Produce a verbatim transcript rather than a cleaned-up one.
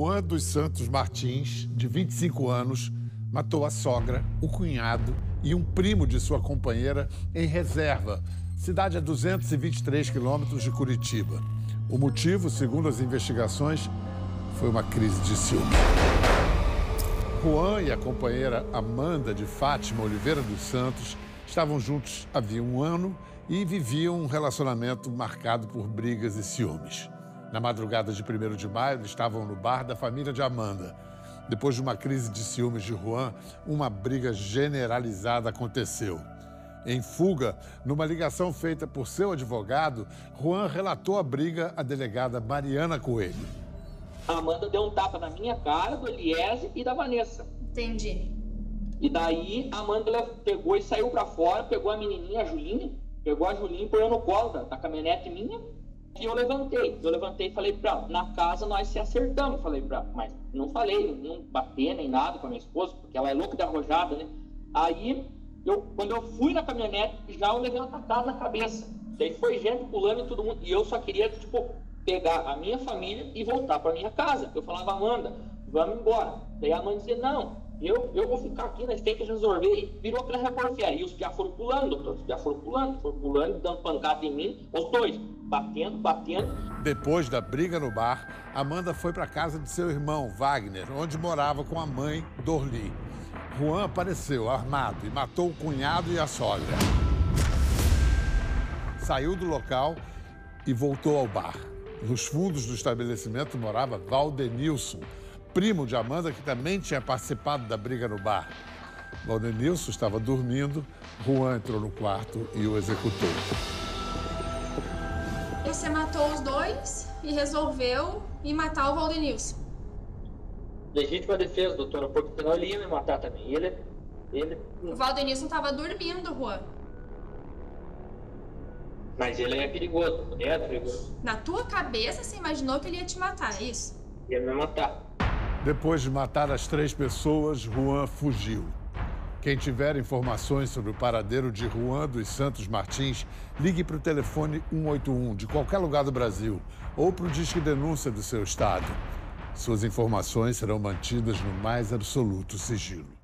Juan dos Santos Martins, de vinte e cinco anos, matou a sogra, o cunhado e um primo de sua companheira em Reserva, cidade a duzentos e vinte e três quilômetros de Curitiba. O motivo, segundo as investigações, foi uma crise de ciúme. Juan e a companheira Amanda de Fátima Oliveira dos Santos estavam juntos havia um ano e viviam um relacionamento marcado por brigas e ciúmes. Na madrugada de primeiro de maio, eles estavam no bar da família de Amanda. Depois de uma crise de ciúmes de Juan, uma briga generalizada aconteceu. Em fuga, numa ligação feita por seu advogado, Juan relatou a briga à delegada Mariana Coelho. A Amanda deu um tapa na minha cara, do Eliese e da Vanessa. Entendi. E daí a Amanda pegou e saiu pra fora, pegou a menininha, a Julinha, pegou a Julinha e pôs no colo da, da caminhonete minha. E eu levantei, eu levantei e falei pra ela, na casa nós se acertamos, falei pra ela, mas não falei, não bater nem nada com a minha esposa, porque ela é louca de arrojada, né? Aí, eu, quando eu fui na caminhonete, já eu levei uma tacada na cabeça. Daí foi gente pulando e todo mundo, e eu só queria, tipo, pegar a minha família e voltar pra minha casa. Eu falava, Amanda, vamos embora. Daí a Amanda dizia, não, eu, eu vou ficar aqui, nós temos que resolver. E virou aquela reporféria. E os piá foram pulando, doutor, os piá foram pulando, foram pulando, dando pancada em mim, os dois, batendo, batendo. Depois da briga no bar, Amanda foi para casa de seu irmão, Wagner, onde morava com a mãe, Dorli. Juan apareceu armado e matou o cunhado e a sogra. Saiu do local e voltou ao bar. Nos fundos do estabelecimento morava Valdenilson, primo de Amanda, que também tinha participado da briga no bar. Valdenilson estava dormindo, Juan entrou no quarto e o executou. Você matou os dois e resolveu ir matar o Valdenilson. Legítima defesa, doutora, porque senão ele ia me matar também. Ele, ele... O Valdenilson estava dormindo, Juan. Mas ele é perigoso, é perigoso. Na tua cabeça, você imaginou que ele ia te matar, é isso? Ia me matar. Depois de matar as três pessoas, Juan fugiu. Quem tiver informações sobre o paradeiro de Juan dos Santos Martins, ligue para o telefone um oito um de qualquer lugar do Brasil ou para o Disque Denúncia do seu estado. Suas informações serão mantidas no mais absoluto sigilo.